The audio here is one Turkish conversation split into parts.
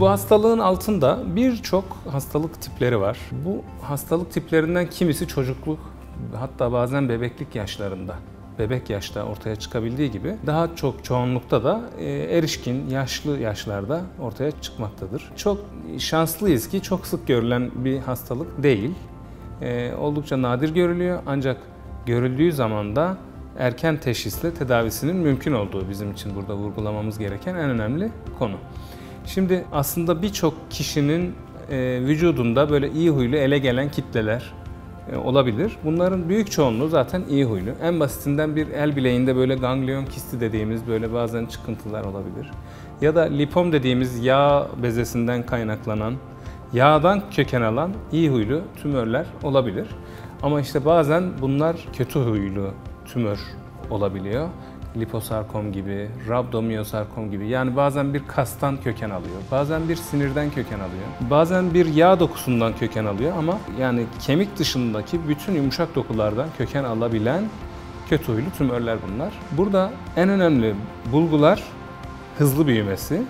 Bu hastalığın altında birçok hastalık tipleri var. Bu hastalık tiplerinden kimisi çocukluk, hatta bazen bebeklik yaşlarında, bebek yaşta ortaya çıkabildiği gibi daha çok çoğunlukta da erişkin, yaşlı yaşlarda ortaya çıkmaktadır. Çok şanslıyız ki çok sık görülen bir hastalık değil. Oldukça nadir görülüyor, ancak görüldüğü zaman da erken teşhisle tedavisinin mümkün olduğu bizim için burada vurgulamamız gereken en önemli konu. Şimdi aslında birçok kişinin vücudunda böyle iyi huylu ele gelen kitleler olabilir. Bunların büyük çoğunluğu zaten iyi huylu. En basitinden bir el bileğinde böyle ganglion kisti dediğimiz böyle bazen çıkıntılar olabilir. Ya da lipom dediğimiz yağ bezesinden kaynaklanan, yağdan köken alan iyi huylu tümörler olabilir. Ama işte bazen bunlar kötü huylu tümör olabiliyor. Liposarkom gibi, rabdomiyosarkom gibi, yani bazen bir kastan köken alıyor, bazen bir sinirden köken alıyor, bazen bir yağ dokusundan köken alıyor ama yani kemik dışındaki bütün yumuşak dokulardan köken alabilen kötü huylu tümörler bunlar. Burada en önemli bulgular hızlı büyümesi,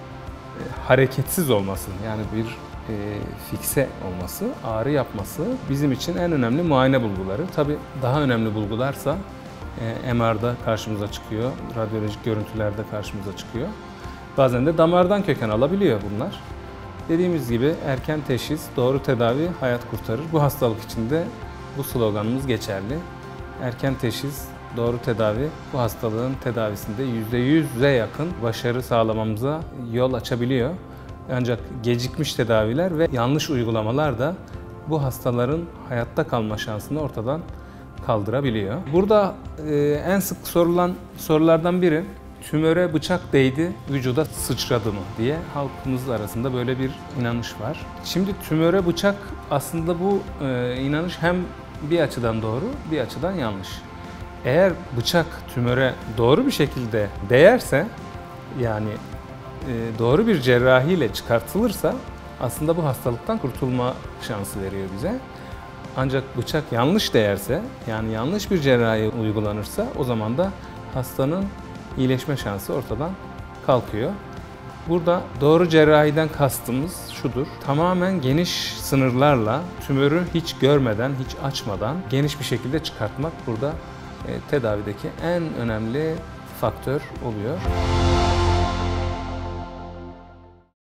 hareketsiz olması, yani bir fikse olması, ağrı yapması bizim için en önemli muayene bulguları. Tabii daha önemli bulgularsa MR'da karşımıza çıkıyor, radyolojik görüntülerde karşımıza çıkıyor. Bazen de damardan köken alabiliyor bunlar. Dediğimiz gibi erken teşhis, doğru tedavi hayat kurtarır. Bu hastalık için de bu sloganımız geçerli. Erken teşhis, doğru tedavi bu hastalığın tedavisinde %100'e yakın başarı sağlamamıza yol açabiliyor. Ancak gecikmiş tedaviler ve yanlış uygulamalar da bu hastaların hayatta kalma şansını ortadan kaldırabiliyor. Burada en sık sorulan sorulardan biri, tümöre bıçak değdi, vücuda sıçradı mı diye halkımız arasında böyle bir inanış var. Şimdi tümöre bıçak, aslında bu inanış hem bir açıdan doğru, bir açıdan yanlış. Eğer bıçak tümöre doğru bir şekilde değerse, yani doğru bir cerrahiyle çıkartılırsa aslında bu hastalıktan kurtulma şansı veriyor bize. Ancak bıçak yanlış değerse, yani yanlış bir cerrahi uygulanırsa o zaman da hastanın iyileşme şansı ortadan kalkıyor. Burada doğru cerrahiden kastımız şudur: tamamen geniş sınırlarla tümörü hiç görmeden, hiç açmadan geniş bir şekilde çıkartmak burada tedavideki en önemli faktör oluyor.